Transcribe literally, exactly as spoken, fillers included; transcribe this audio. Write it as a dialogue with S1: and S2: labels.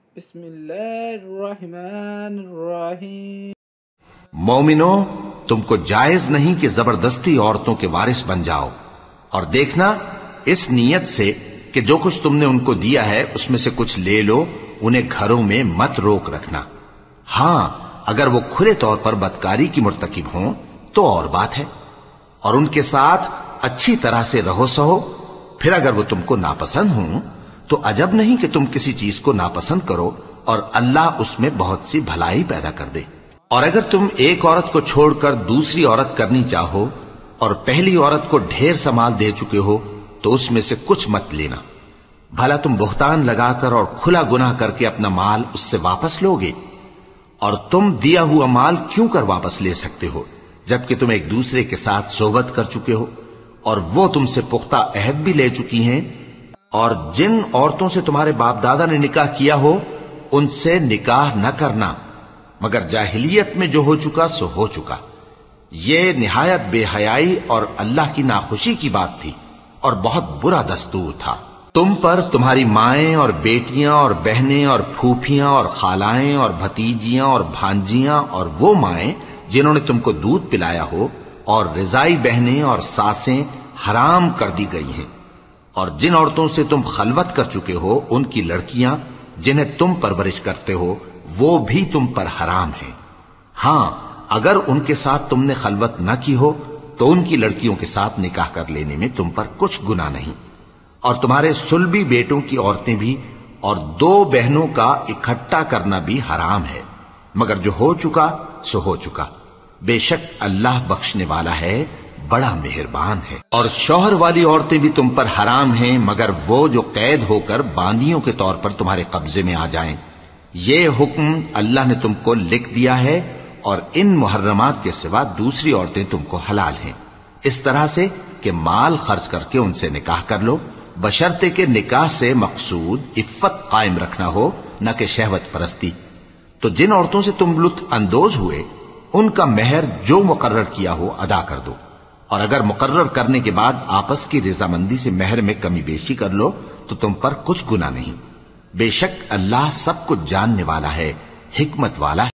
S1: بسم اللہ الرحمن الرحیم۔
S2: مومنو، تم کو جائز نہیں کہ زبردستی عورتوں کے وارث بن جاؤ، اور دیکھنا اس نیت سے کہ جو کچھ تم نے ان کو دیا ہے اس میں سے کچھ لے لو، انہیں گھروں میں مت روک رکھنا۔ ہاں، اگر وہ کھلے طور پر بدکاری کی مرتکب ہوں تو اور بات ہے، اور ان کے ساتھ اچھی طرح سے رہو سہو۔ پھر اگر وہ تم کو ناپسند ہوں تو عجب نہیں کہ تم کسی چیز کو ناپسند کرو، اور اللہ اس میں بہت سی بھلائی پیدا کر دے۔ اور اگر تم ایک عورت کو چھوڑ کر دوسری عورت کرنی چاہو اور پہلی عورت کو ڈھیر سا مال دے چکے ہو تو اس میں سے کچھ مت لینا، بھلا تم بہتان لگا کر اور کھلا گناہ کر کے اپنا مال اس سے واپس لوگے؟ اور تم دیا ہوا مال کیوں کر واپس لے سکتے ہو جبکہ تم ایک دوسرے کے ساتھ صحبت کر چکے ہو اور وہ تم سے پختہ عہد بھی لے چکی ہیں؟ اور جن عورتوں سے تمہارے باپ دادا نے نکاح کیا ہو ان سے نکاح نہ کرنا مگر جاہلیت میں جو ہو چکا سو ہو چکا۔ یہ نہایت بے حیائی اور اللہ کی ناخوشی کی بات تھی اور بہت برا دستور تھا۔ تم پر تمہاری مائیں اور بیٹیاں اور بہنیں اور پھوپھیاں اور خالائیں اور بھتیجیاں اور بھانجیاں اور وہ مائیں جنہوں نے تم کو دودھ پلایا ہو اور رضائی بہنیں اور ساسیں حرام کر دی گئی ہیں، اور جن عورتوں سے تم خلوت کر چکے ہو ان کی لڑکیاں جنہیں تم پرورش کرتے ہو وہ بھی تم پر حرام ہیں۔ ہاں، اگر ان کے ساتھ تم نے خلوت نہ کی ہو تو ان کی لڑکیوں کے ساتھ نکاح کر لینے میں تم پر کچھ گناہ نہیں۔ اور تمہارے صلبی بیٹوں کی عورتیں بھی اور دو بہنوں کا اکٹھا کرنا بھی حرام ہے، مگر جو ہو چکا سو ہو چکا۔ بے شک اللہ بخشنے والا ہے، بڑا مہربان ہے۔ اور شوہر والی عورتیں بھی تم پر حرام ہیں مگر وہ جو قید ہو کر باندیوں کے طور پر تمہارے قبضے میں آ جائیں۔ یہ حکم اللہ نے تم کو لکھ دیا ہے، اور ان محرمات کے سوا دوسری عورتیں تم کو حلال ہیں، اس طرح سے کہ مال خرچ کر کے ان سے نکاح کر لو، بشرطے کہ نکاح سے مقصود عفت قائم رکھنا ہو نہ کہ شہوت پرستی۔ تو جن عورتوں سے تم لطف اندوز ہوئے ان کا مہر جو مقرر کیا ہو ادا کر دو، اور اگر مقرر کرنے کے بعد آپس کی رضامندی سے مہر میں کمی بیشی کر لو تو تم پر کچھ گناہ نہیں۔ بے شک اللہ سب کچھ جاننے والا ہے، حکمت والا ہے۔